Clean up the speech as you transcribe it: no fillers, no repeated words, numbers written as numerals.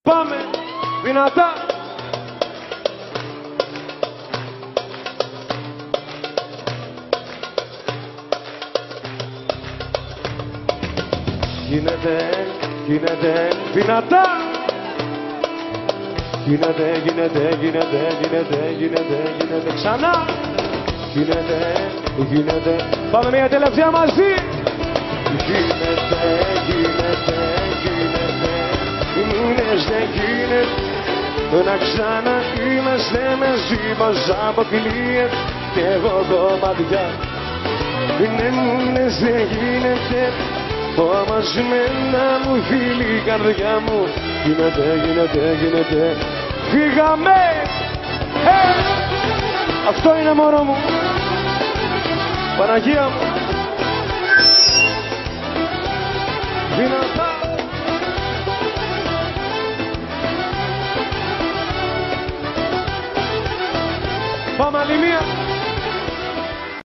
Πάμε δυνατά. Γίνεται δυνατά. Γίνεται ξανά. Γίνεται. Πάμε μια τελευταία μαζί. Δεν γίνεται να ξαναείμαστε μαζί μας αποκλείεται κι εγώ κομμάτια. Δεν γίνεται όμως με να μου φίλει η καρδιά μου. Γίνεται. Φύγαμε! Αυτό είναι μόνο μου. Παναγία μου. Δυνατά. Πάμε άλλη μία.